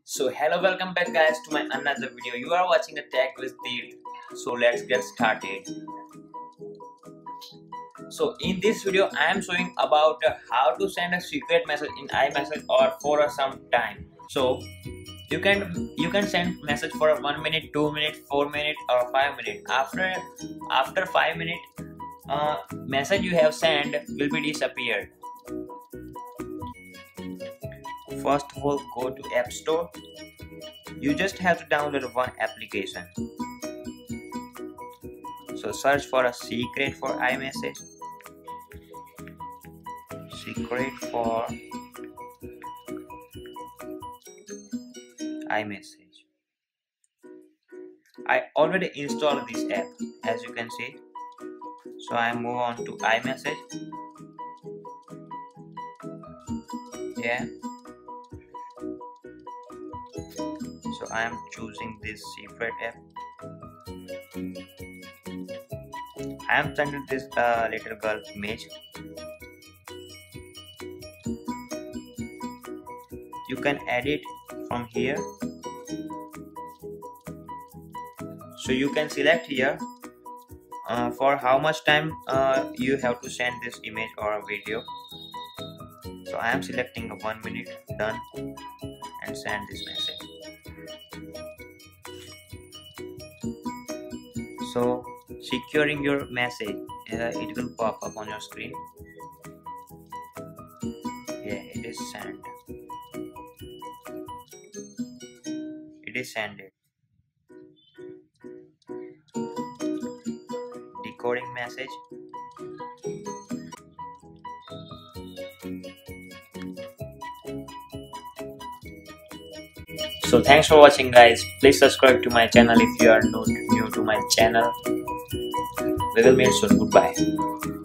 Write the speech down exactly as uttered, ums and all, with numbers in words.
So hello, welcome back guys to my another video. You are watching a tech with TIRTH. So let's get started. So in this video I am showing about uh, how to send a secret message in iMessage or for uh, some time. So you can you can send message for one minute, two minute, four minute or five minute. After after five minute uh, message you have sent will be disappeared. First of all, go to App Store. You just have to download one application. So search for a secret for iMessage. Secret for iMessage. I already installed this app, as you can see. So I move on to iMessage. Yeah. So I am choosing this secret app. I am sending this uh, little girl image. You can edit from here. So you can select here uh, for how much time uh, you have to send this image or a video. So I am selecting a one minute, done, and send this message. So securing your message, uh, it will pop up on your screen. Yeah, it is sent. It is sent. Decoding message. So thanks for watching guys. Please subscribe to my channel if you are not new to my channel. We will meet soon. Goodbye.